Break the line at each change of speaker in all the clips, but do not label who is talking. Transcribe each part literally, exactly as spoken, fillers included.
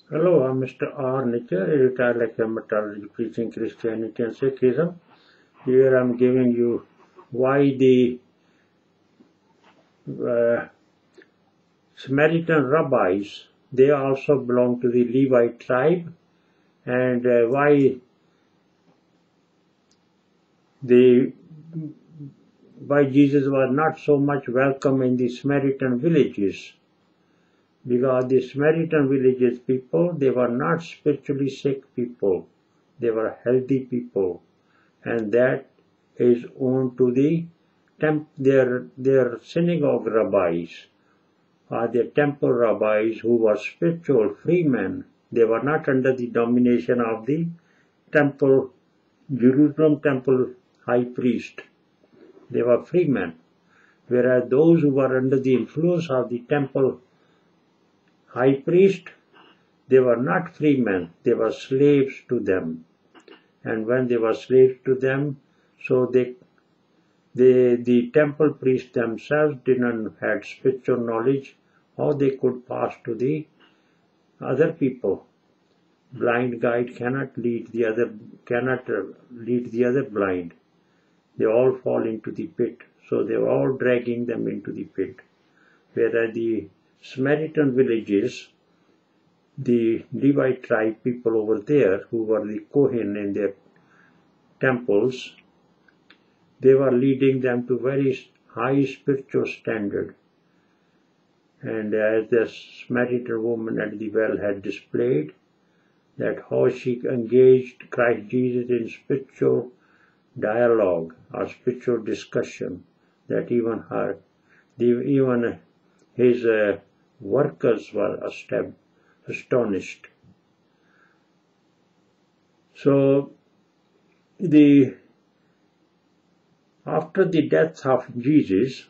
Hello, I'm Mister R. Nicker, a retired lecturer in methodology preaching Christianity and Sikhism. Here I'm giving you why the uh, Samaritan rabbis, they also belong to the Levi tribe, and uh, why the why Jesus was not so much welcome in the Samaritan villages. Because the Samaritan villages people, they were not spiritually sick people, they were healthy people, and that is owed to the temp their their synagogue rabbis or their temple rabbis who were spiritual freemen. They were not under the domination of the temple, Jerusalem temple high priest. They were freemen, whereas those who were under the influence of the temple high priest, they were not freemen, they were slaves to them. And when they were slaves to them, so they, they the temple priests themselves didn't have spiritual knowledge how they could pass to the other people. Blind guide cannot lead the other cannot lead the other blind. They all fall into the pit. So they were all dragging them into the pit. Whereas the Samaritan villages, the Levi tribe people over there, who were the Kohen in their temples, they were leading them to very high spiritual standard. And as the Samaritan woman at the well had displayed, that how she engaged Christ Jesus in spiritual dialogue or spiritual discussion, that even her, even his uh, workers were astonished. So, the after the death of Jesus,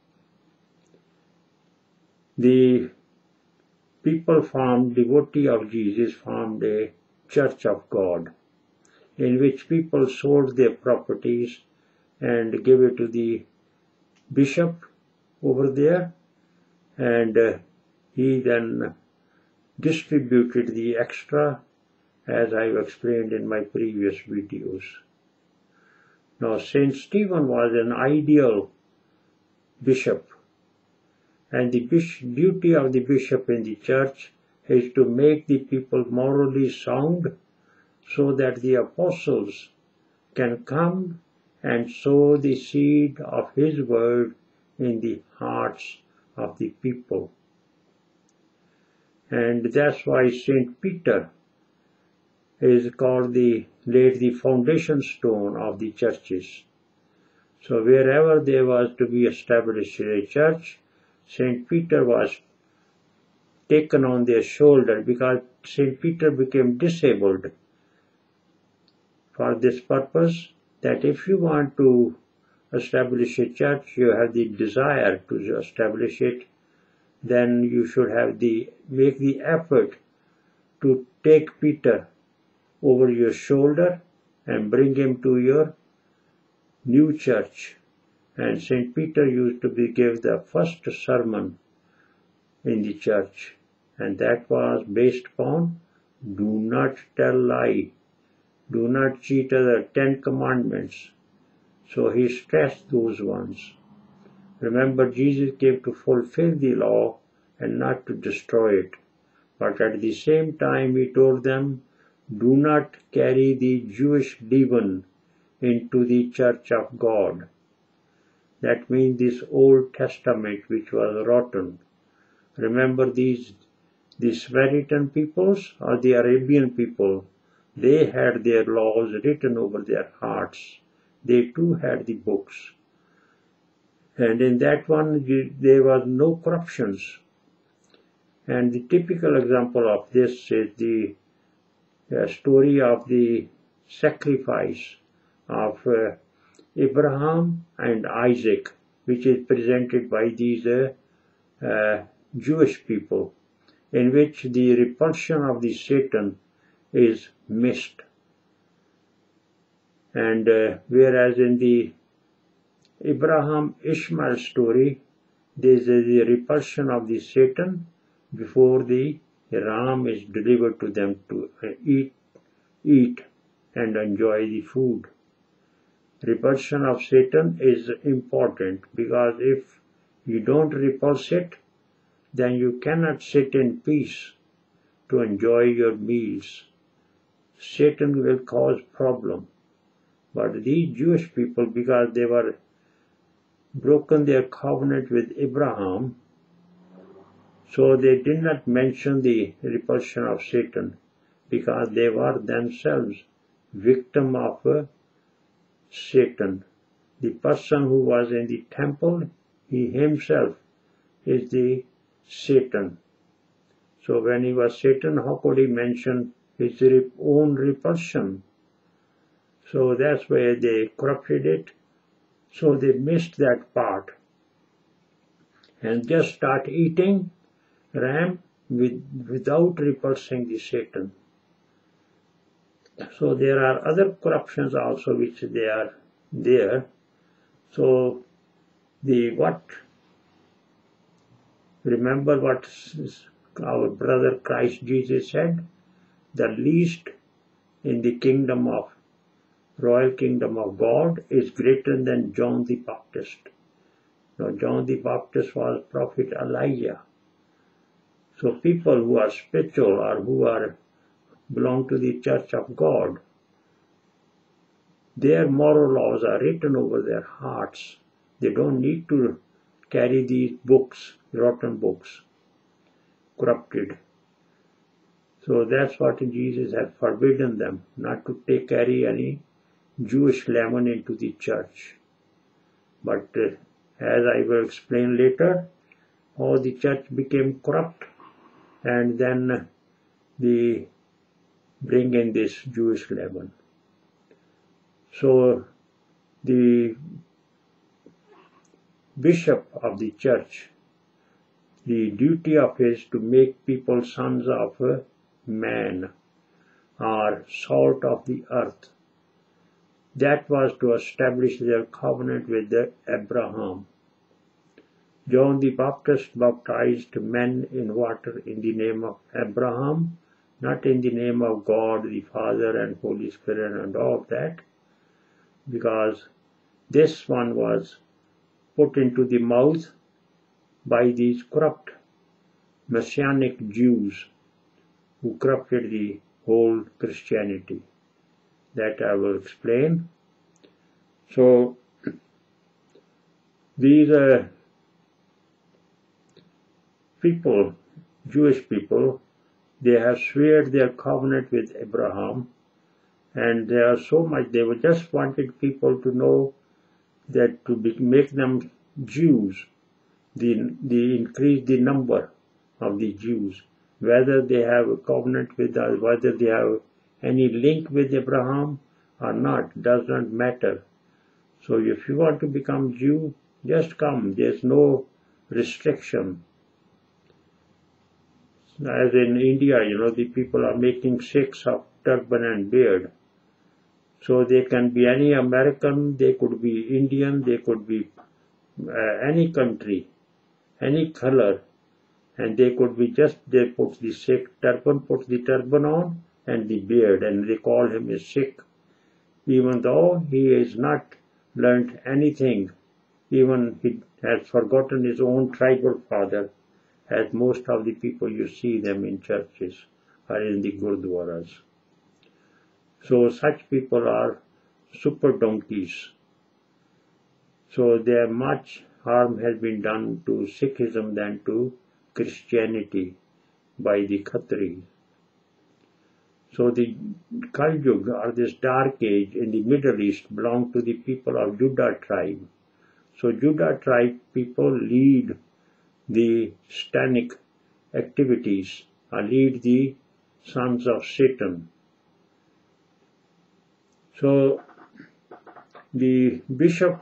the people formed, devotee of Jesus formed a Church of God, in which people sold their properties and gave it to the bishop over there, and uh, he then distributed the extra, as I've explained in my previous videos. Now, Saint Stephen was an ideal bishop, and the duty of the bishop in the church is to make the people morally sound, so that the apostles can come and sow the seed of his word in the hearts of the people. And that's why Saint Peter is called the, laid the foundation stone of the churches. So wherever there was to be established a church, Saint Peter was taken on their shoulder, because Saint Peter became disabled for this purpose, that if you want to establish a church, you have the desire to establish it, then you should have the make the effort to take Peter over your shoulder and bring him to your new church. And Saint Peter used to be give the first sermon in the church, and that was based upon do not tell lie, do not cheat other, Ten Commandments. So he stressed those ones. Remember, Jesus came to fulfill the law and not to destroy it. But at the same time, he told them, do not carry the Jewish leaven into the Church of God. That means this Old Testament which was rotten. Remember, these the Samaritan peoples or the Arabian people, they had their laws written over their hearts. They too had the books. And in that one, there was no corruptions. And the typical example of this is the uh, story of the sacrifice of uh, Abraham and Isaac, which is presented by these uh, uh, Jewish people, in which the repulsion of the Satan is missed. And uh, whereas in the Abraham Ishmael story, there is the repulsion of the Satan before the a ram is delivered to them to eat, eat and enjoy the food. Repulsion of Satan is important, because if you don't repulse it, then you cannot sit in peace to enjoy your meals. Satan will cause problem. But these Jewish people, because they were broken their covenant with Abraham, so they did not mention the repulsion of Satan, because they were themselves victim of uh, Satan. The person who was in the temple, he himself is the Satan. So when he was Satan, how could he mention his own repulsion? So that's why they corrupted it. So they missed that part and just start eating ram with, without repulsing the Satan. So there are other corruptions also which they are there. So the what? Remember what our brother Christ Jesus said? The least in the kingdom of royal kingdom of God is greater than John the Baptist. Now John the Baptist was prophet Elijah. So people who are spiritual or who are belong to the church of God, their moral laws are written over their hearts. They don't need to carry these books, rotten books, corrupted. So that's what Jesus had forbidden them, not to take carry any Jewish leaven into the church. But uh, as I will explain later, how the church became corrupt, and then uh, the bring in this Jewish leaven. So the bishop of the church, the duty of his to make people sons of uh, man, or salt of the earth. That was to establish their covenant with Abraham. John the Baptist baptized men in water in the name of Abraham, not in the name of God the Father and Holy Spirit and all of that, because this one was put into the mouth by these corrupt Messianic Jews who corrupted the whole Christianity. That I will explain. So these uh, people, Jewish people, they have sworn their covenant with Abraham, and they are so much, they were just wanted people to know that to be, make them Jews, the, the increase the number of the Jews, whether they have a covenant with us, whether they have any link with Abraham or not, does not matter. So if you want to become Jew, just come. There's no restriction. As in India, you know, the people are making Sikhs of turban and beard. So they can be any American, they could be Indian, they could be uh, any country, any color, and they could be just, they put the Sikh turban, put the turban on, and the beard, and they call him a Sikh, even though he has not learnt anything, even he has forgotten his own tribal father, as most of the people you see them in churches or in the gurdwaras. So such people are super donkeys. So there much harm has been done to Sikhism than to Christianity by the Khatris. So the Kali Yuga, or this dark age in the Middle East, belonged to the people of Judah tribe. So Judah tribe people lead the satanic activities, or lead the sons of Satan. So the bishop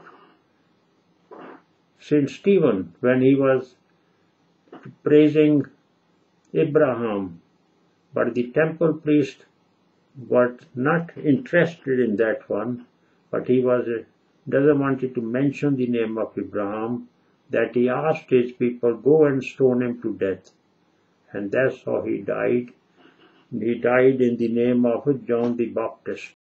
Saint Stephen, when he was praising Abraham, but the temple priest was not interested in that one, but he was uh, doesn't want to mention the name of Abraham, that he asked his people, go and stone him to death. and that's how he died. He died in the name of John the Baptist.